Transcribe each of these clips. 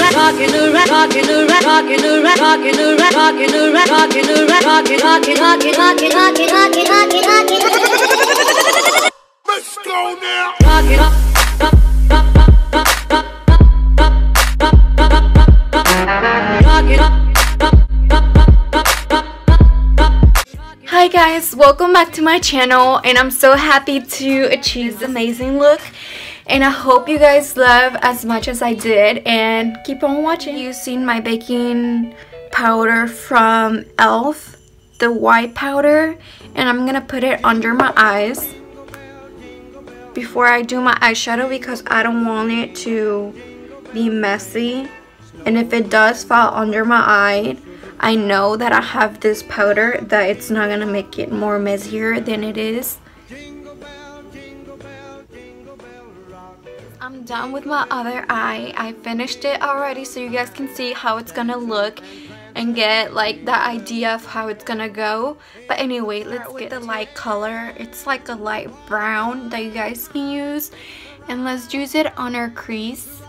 Let's go now. Hi guys, welcome back to my channel, and I'm so happy to achieve this amazing look, and I hope you guys love as much as I did, and keep on watching. Using my baking powder from e.l.f., the white powder, and I'm gonna put it under my eyes before I do my eyeshadow because I don't want it to be messy, and if it does fall under my eye, I know that I have this powder that it's not gonna make it more messier than it is. I'm done with my other eye. I finished it already so you guys can see how it's gonna look and get like the idea of how it's gonna go. But anyway, let's get the light color. It's like a light brown that you guys can use, and let's use it on our crease.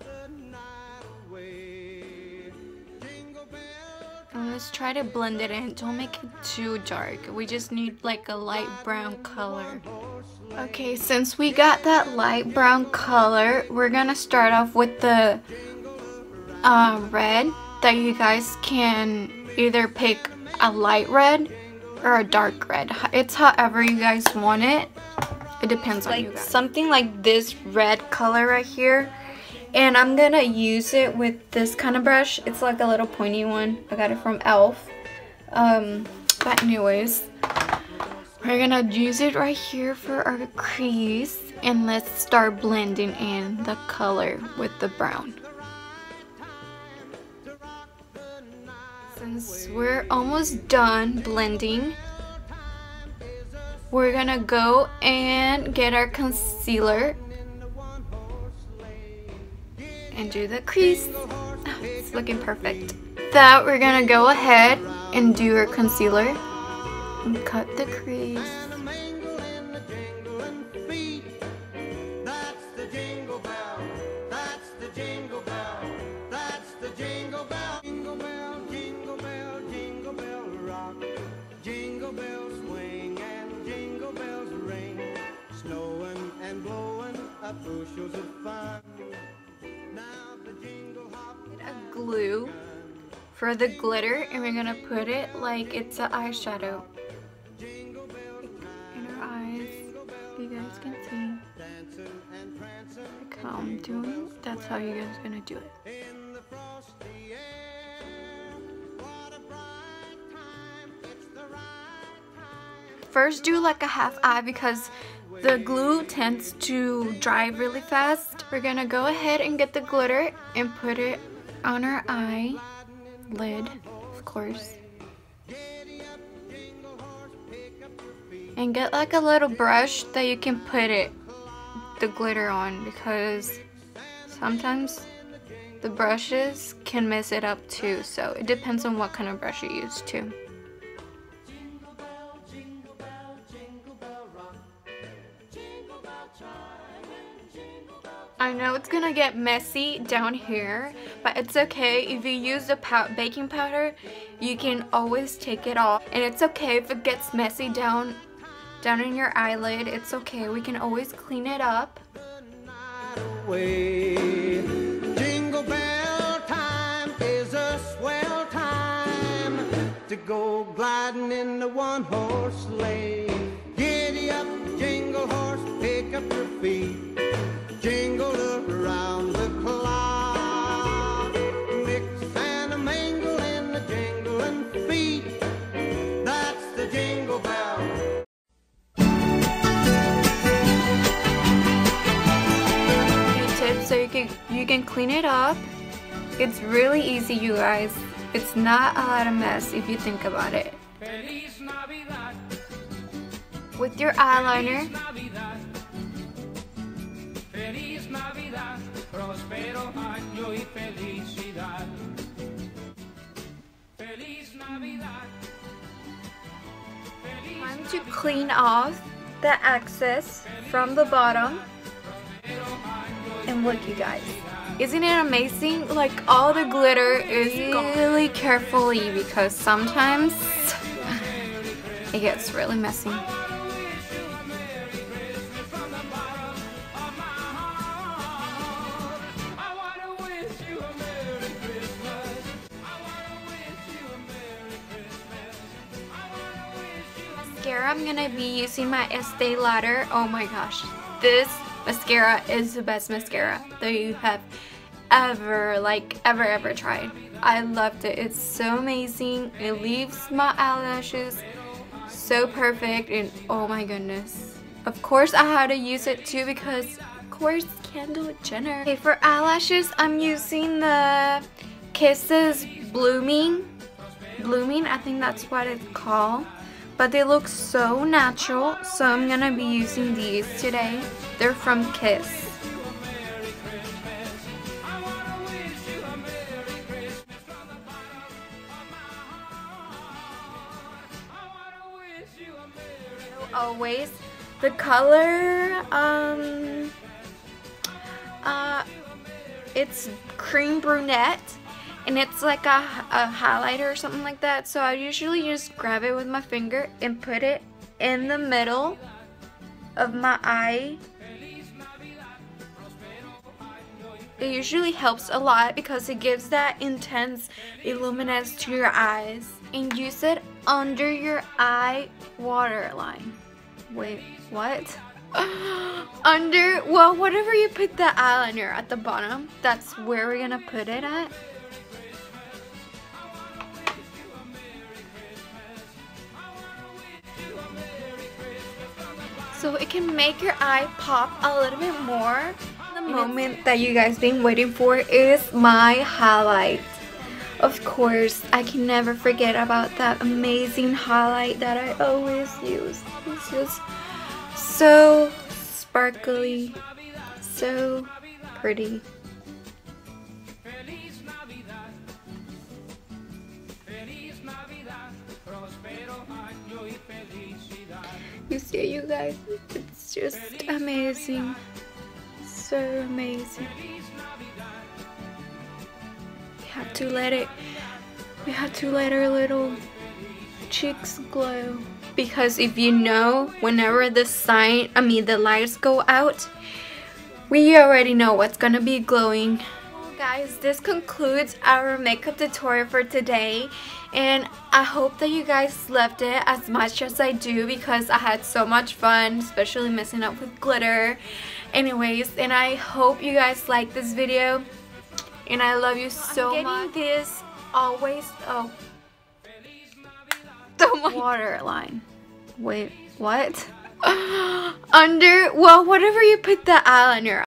And let's try to blend it in. Don't make it too dark. We just need like a light brown color. Okay, since we got that light brown color, we're gonna start off with the red that you guys can either pick a light red or a dark red. It's however you guys want it. It depends on you guys. Something like this red color right here. And I'm gonna use it with this kind of brush. It's like a little pointy one. I got it from e.l.f. But anyways, we're gonna use it right here for our crease, and let's start blending in the color with the brown. Since we're almost done blending, we're gonna go and get our concealer and do the crease. Oh, it's looking perfect. That we're gonna go ahead and do our concealer and cut the crease. A glue for the glitter, and we're gonna put it like it's an eyeshadow in our eyes. You guys can see like how I'm doing. That's how you guys are gonna do it. First, do like a half eye because the glue tends to dry really fast. We're gonna go ahead and get the glitter and put it on our eye lid, of course. And get like a little brush that you can put the glitter on, because sometimes the brushes can mess it up too. So it depends on what kind of brush you use too. I know it's gonna get messy down here, but it's okay. If you use the baking powder, you can always take it off, and it's okay if it gets messy down in your eyelid. It's okay, we can always clean it up. Jingle bell time is a swell time to go gliding in the one-horse sleigh. Giddy up, jingle horse, pick up your feet. Jingle around the clock, mix and a mingle in the jingling feet. That's the jingle bell. Q-tip so you can clean it up. It's really easy, you guys. It's not a lot of mess if you think about it. With your eyeliner, time to clean off the excess from the bottom. And look, you guys, Isn't it amazing? Like, all the glitter is really carefully because sometimes it gets really messy. Mascara, I'm gonna be using my Estee Lauder. Oh my gosh, this mascara is the best mascara that you have ever tried. I loved it. It's so amazing. It leaves my eyelashes so perfect, and oh my goodness. Of course I had to use it too because of course Kendall Jenner. Okay, for eyelashes I'm using the Kisses Blooming, I think that's what it's called. But they look so natural, so I'm gonna be using these today. They're from Kiss. Always, the color, it's cream brunette. And it's like a highlighter or something like that. So I usually just grab it with my finger and put it in the middle of my eye. It usually helps a lot because it gives that intense illuminance to your eyes. And use it under your eye waterline. Wait, what? Under, well, whatever you put the eyeliner at the bottom, that's where we're gonna put it at. So it can make your eye pop a little bit more. The moment that you guys been waiting for is my highlight. Of course, I can never forget about that amazing highlight that I always use. It's just so sparkly, so pretty. You see, you guys, it's just amazing, so amazing. We have to let our little cheeks glow, because if you know, whenever the lights go out, we already know what's gonna be glowing. Well, guys, this concludes our makeup tutorial for today, and I hope that you guys loved it as much as I do, because I had so much fun, especially messing up with glitter. Anyways, and I hope you guys like this video, and I love you so much. I'm getting this always, oh, the waterline. Wait, what? Under, well, whatever you put the eyeliner